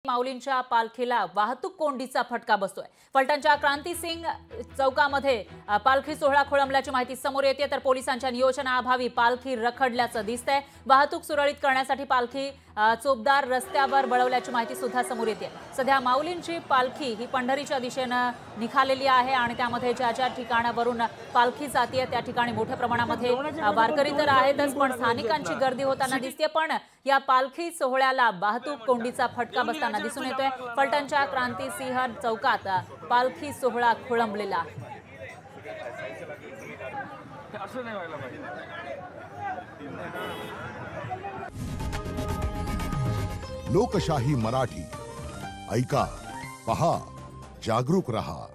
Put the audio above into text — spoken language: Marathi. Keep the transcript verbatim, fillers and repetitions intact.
माऊलींच्या पालखीला वाहतूक कोंडीचा फटका बसतोय। फलटणच्या क्रांतिसिंग चौकामध्ये पालखी सोहळा खोळंबल्याची माहिती समोर येते, तर पोलिसांच्या नियोजनाअभावी पालखी रखडल्याचं दिसतंय। वाहतूक सुरळीत करण्यासाठी पालखी चोपदार रस्त्यावर वळवल्याची माहिती सुद्धा समोर येते। सध्या माऊलींची पालखी ही पंढरीच्या दिशेने निघालेली आहे आणि त्यामध्ये ज्या ज्या ठिकाणावरून पालखी जाते त्या ठिकाणी मोठ्या प्रमाणामध्ये वारकरी तर आहेतच, पण स्थानिकांची गर्दी होताना दिसते। पण या पालखी सोहळ्याला वाहतूक कोंडीचा फटका बसताना दिसून येतोय। फलटणच्या क्रांतिसिंह चौकात पालखी सोहळा खोळंबलेला आहे। लोकशाही मराठी ऐका, पहा, जागरूक रहा।